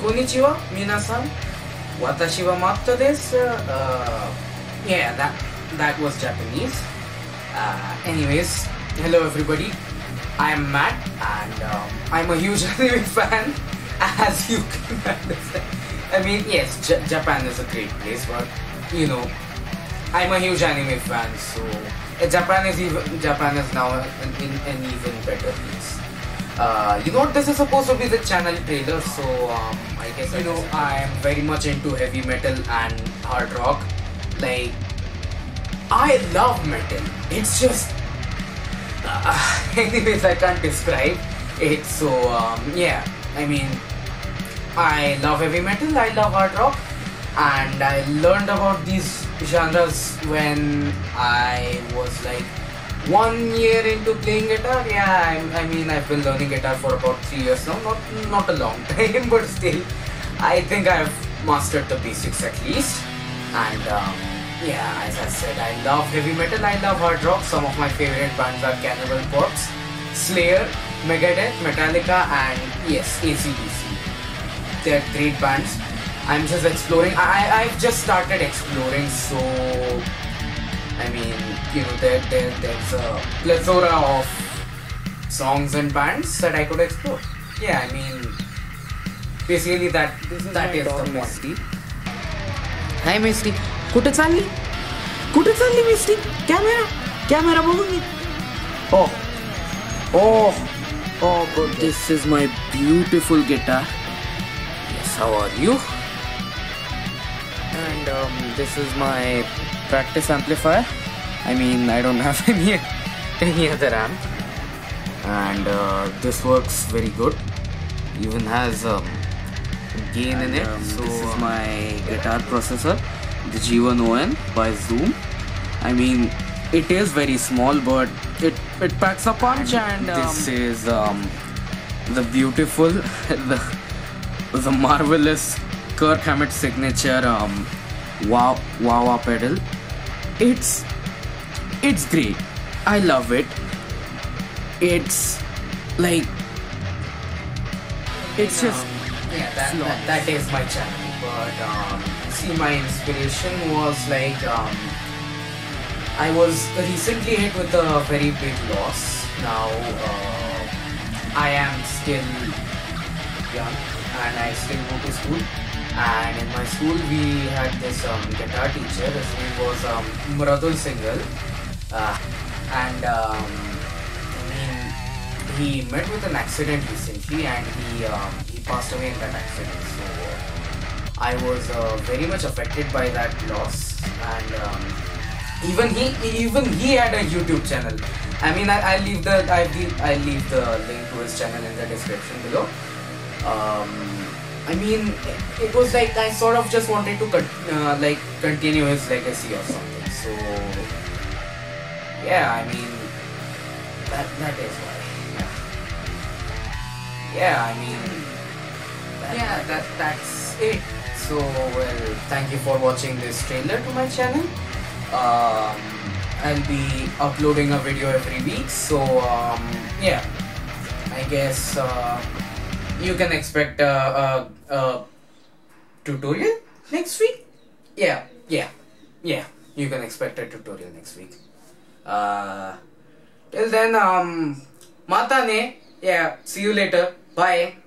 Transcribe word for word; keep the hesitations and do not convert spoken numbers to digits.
Konnichiwa, minasan. Watashi wa Matta desu. Uh, yeah, that that was Japanese. Uh, anyways, hello everybody. I'm Matt, and um, I'm a huge anime fan, as you can understand. I mean, yes, J Japan is a great place, but you know, I'm a huge anime fan, so uh, Japan is even Japan is now an, in an even better place. Uh, you know, this is supposed to be the channel trailer, so um, I guess you know I am very much into heavy metal and hard rock. Like, I love metal. It's just, uh, anyways, I can't describe it. So um, yeah, I mean, I love heavy metal. I love hard rock, and I learned about these genres when I was like one year into playing guitar. Yeah, I, I mean, I've been learning guitar for about three years now. Not not a long time, but still, I think I've mastered the basics at least. And um, yeah, as I said, I love heavy metal. I love hard rock. Some of my favorite bands are Cannibal Corpse, Slayer, Megadeth, Metallica, and yes, A C D C. They're great bands. I'm just exploring. I I've just started exploring, so I mean, you know, there, there there's a plethora of songs and bands that I could explore. Yeah, I mean, basically that is that is the point. Misty. Hi Misty. कुठे चालली? कुठे चालली मिस्टी? Camera camera बघून घे. Oh, oh, oh God! This is my beautiful guitar. Yes, how are you? And um, this is my practice amplifier. I mean, I don't have any any other amp, and uh, this works very good. Even has um, gain in it. Um, so this is my guitar processor, the G one O N by Zoom. I mean, it is very small, but it it packs a punch. And, and um, this is um, the beautiful, the the marvelous Kirk Hammett signature um, wow wah wah pedal. It's it's great. I love it. It's like it's um, just yeah, that, that that is my channel. But um, see, my inspiration was like um, I was recently hit with a very big loss. Now uh, I am still young and I still go to school. And in my school we had this um, guitar teacher. His name was um, Muradul Singhal, uh, and um, I mean, he met with an accident recently, and he um, he passed away in that accident. So I was uh, very much affected by that loss, and um, even he even he had a YouTube channel. I mean, I I leave the I I leave the link to his channel in the description below. Um, I mean, it, it was like I sort of just wanted to con uh, like continue his legacy or something. So yeah, I mean, that that is why. Yeah, yeah I mean, that, yeah, that that's it. So well, thank you for watching this trailer to my channel. Um, I'll be uploading a video every week. So um, yeah, I guess. Uh, You can expect a, a, a tutorial next week. Yeah, yeah, yeah. You can expect a tutorial next week. Uh, till then, um, mata ne. Yeah. See you later. Bye.